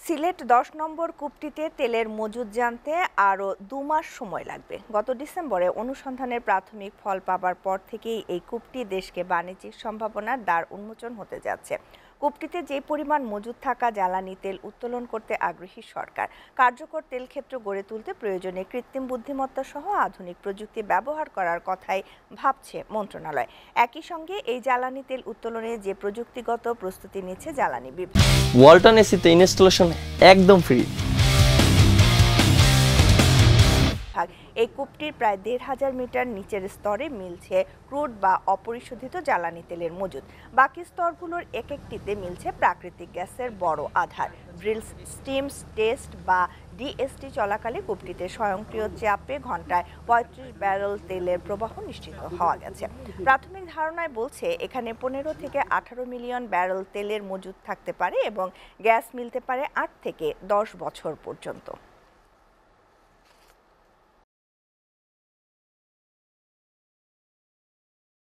সিলেট ১০ নম্বর কূপটিতে তেলের মজুদ জানতে আরও ২ মাস সময় লাগবে। গত ডিসেম্বরে অনুসন্ধানের প্রাথমিক ফল পাবার পর থেকেই এই কূপটি দেশকে বাণিজ্যিক সম্ভাবনার দ্বার উন্মোচন হতে যাচ্ছে। কূপটিতে যে পরিমাণ মজুদ থাকা জ্বালানি তেল উত্তোলন করতে আগ্রহী সরকার। কার্যকর তেল ক্ষেত্র গড়ে তুলতে প্রয়োজনে কৃত্রিম বুদ্ধিমত্তা সহ আধুনিক প্রযুক্তি ব্যবহার করার কথাই ভাবছে মন্ত্রণালয়। একই সঙ্গে এই জ্বালানি তেল উত্তোলনে যে প্রযুক্তিগত প্রস্তুতি নিচ্ছে জ্বালানি বিভাগ। ওয়ালটন এসিতে ইনস্টলেশন একদম ফ্রি। এই কূপটির প্রায় ১৫০০ মিটার নিচের স্তরে মিলছে ক্রুড বা অপরিশোধিত জ্বালানি তেলের মজুদ। বাকি স্তরগুলোর এক একটিতে মিলছে প্রাকৃতিক গ্যাসের বড় আধার। ড্রিল স্টিম টেস্ট বা ডিএসটি চলাকালে কূপটিতে স্বয়ংক্রিয় চাপে ঘন্টায় ৩৫ ব্যারেল তেলের প্রবাহ নিশ্চিত হওয়া গেছে। প্রাথমিক ধারণায় বলছে এখানে ১৫ থেকে ১৮ মিলিয়ন ব্যারেল তেলের মজুদ থাকতে পারে এবং গ্যাস মিলতে পারে ৮ থেকে ১০ বছর পর্যন্ত।